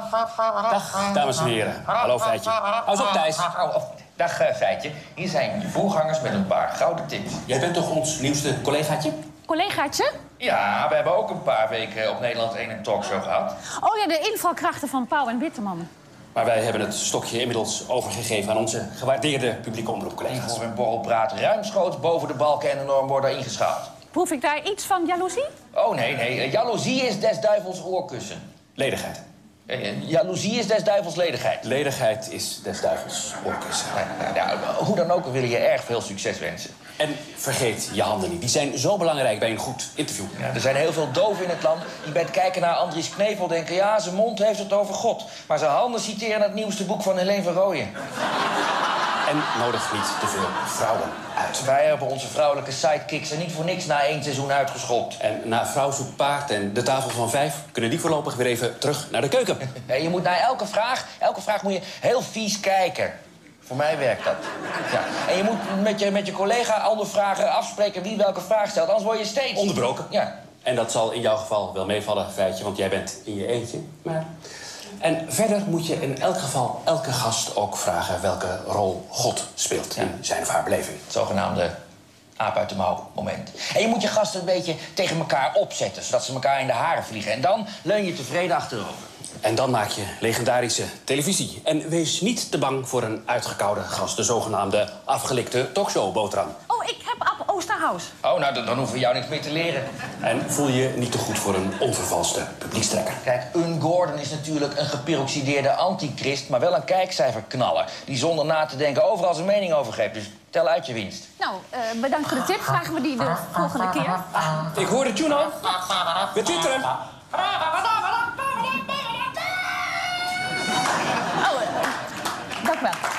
Dag, dames en heren. Hallo, Feitje. Hou eens op, Thijs. Dag, Feitje. Hier zijn je voorgangers met een paar gouden tips. Jij bent toch ons nieuwste collegaatje? Collegaatje? Ja, we hebben ook een paar weken op Nederland 1 een talkshow gehad. Oh ja, de invalkrachten van Pauw en Witteman. Maar wij hebben het stokje inmiddels overgegeven aan onze gewaardeerde publieke omroepcollega's. Voor een borrelpraat ruimschoots boven de balken en de norm worden ingeschaald. Proef ik daar iets van jaloezie? Oh, nee. Jaloezie is des duivels oorkussen. Ledigheid. Jaloezie is des duivels ledigheid. Ledigheid is des duivels oorkussen. Hoe dan ook, we willen je erg veel succes wensen. En vergeet je handen niet. Die zijn zo belangrijk bij een goed interview. Ja, er zijn heel veel doven in het land die bij het kijken naar Andries Knevel denken... ja, zijn mond heeft het over God. Maar zijn handen citeren het nieuwste boek van Helene van Rooyen. En nodig niet te veel vrouwen uit. Wij hebben onze vrouwelijke sidekicks er niet voor niks na 1 seizoen uitgeschopt. En na Vrouw zoekt paard en de tafel van 5... kunnen die voorlopig weer even terug naar de keuken. Nee, je moet naar elke vraag moet je heel vies kijken. Voor mij werkt dat. Ja. En je moet met je collega andere vragen afspreken wie welke vraag stelt. Anders word je steeds... Onderbroken. Ja. En dat zal in jouw geval wel meevallen, Feitje, want jij bent in je eentje. Maar... En verder moet je in elk geval elke gast ook vragen welke rol God speelt in zijn of haar beleving. Het zogenaamde aap uit de mouw moment. En je moet je gasten een beetje tegen elkaar opzetten, zodat ze elkaar in de haren vliegen. En dan leun je tevreden achterover. En dan maak je legendarische televisie. En wees niet te bang voor een uitgekoude gast, de zogenaamde afgelikte talkshow-boterham. Oh, ik heb Ab Oosterhuis. Oh, nou, dan hoeven we jou niks meer te leren. En voel je niet te goed voor een onvervalste publiekstrekker. Kijk, Un Gordon is natuurlijk een geperoxideerde antichrist, maar wel een kijkcijferknaller. Die zonder na te denken overal zijn mening over geeft. Dus tel uit je winst. Nou, bedankt voor de tip. Vragen we die de volgende keer. Ik hoor de tune al. We twitteren. Oh, dank wel.